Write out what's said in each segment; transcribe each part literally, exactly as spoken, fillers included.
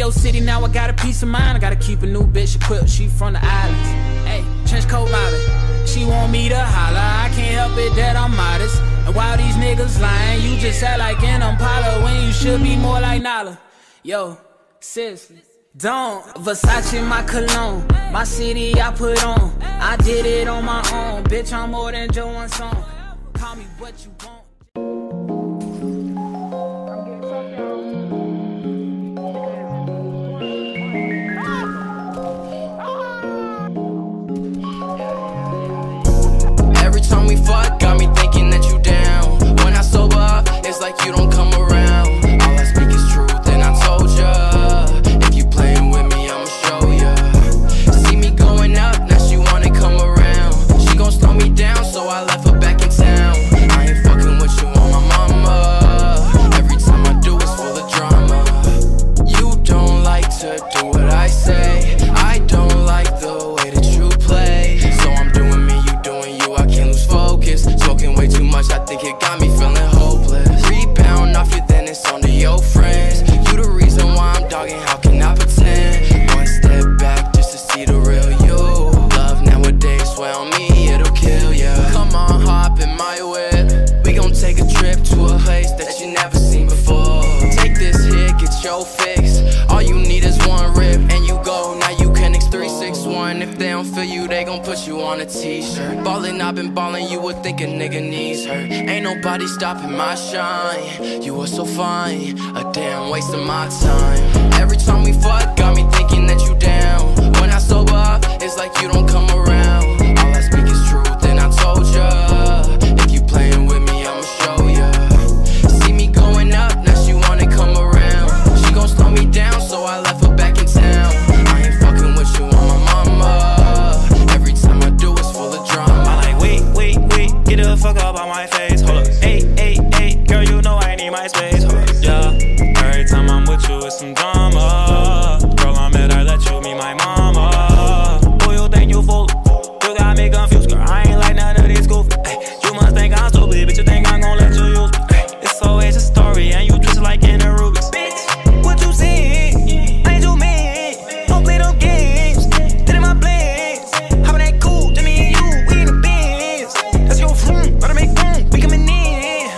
your city, now I got a peace of mind. I gotta keep a new bitch equipped, she from the islands. Hey, trench coat mobbing, she want me to holler. I can't help it that I'm modest. And while these niggas lying, you just act like an Impala when you should be more like Nala. Yo, sis, don't. Versace my cologne, my city I put on. I did it on my own, bitch, I'm more than Joe one song. Call me what you want. Every time we fuck, got me thinking that you down. When I sober up, it's like you don't come around. All I speak is truth, and I told ya, if you playing with me, I'ma show ya. See me going up, now she wanna come around. She gon' slow me down, so I left her back in town. I ain't fucking with you on my mama. Every time I do, it's full of drama. You don't like to do what I say. I don't like the way that you play. So I'm doing me, you doing you, I can't lose focus. Smoking way too much, I think it got me feeling hopeless. Rebound off you, then it's on to your friends. You the reason why I'm dogging, how can I pretend? One step back just to see the real you. Love nowadays, swear on me, it'll kill ya. Come on, hop in my whip. We gon' take a trip to a place that you never seen before. Take this here, get your fix. All you need is one rip, and you go. Now you can X three six one. If they don't feel you, they gon' put you on a t-shirt. Ballin', I've been ballin', you would think a nigga needs her. Ain't nobody stopping my shine. You were so fine, a damn waste of my time. Every time we fuck, got me thinking that you down. When I sober up, it's like you don't come around. All I speak is truth, and I told ya, if you playing with me, I'ma show ya. See me going up, now she wanna come around. She gon' slow me down, so I left her back in town. I ain't fucking with you on my mama. Every time I do, it's full of drama. I like, wait, wait, wait, get the fuck up on my face. Hold up, hey, hey, hey, girl, you know I need my space. Hold up, yeah. Every time I'm with you, it's some drama. Girl, I'm mad I let you meet my mama. Who you think you fool? You got me confused, girl. I ain't like none of these goofy. Ay, you must think I'm stupid, bitch. You think I'm gon' let you use me? Ay, it's always a story, and you twist it like in a Rubik's. Bitch, what you see? I ain't you man. Don't play them games. Did in my plans. How about that cool? To me and you, we in the Benz. Let's go vroom, gotta make room. We coming in.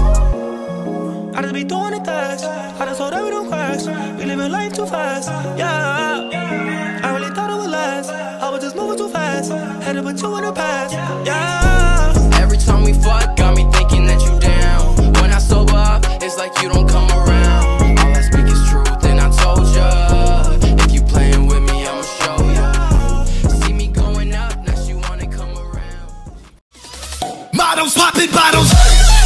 I just be doing it fast. I just hold everything fast. We living life too fast. Yeah, I really thought it would last. I was just moving too fast. Had to put you in the past. Yeah. Every time we fuck, got me thinking that you down. When I sober up, it's like you don't come around. All I speak is truth, and I told ya, if you playing with me, I'ma show ya. See me going up, now she wanna come around. Models popping bottles.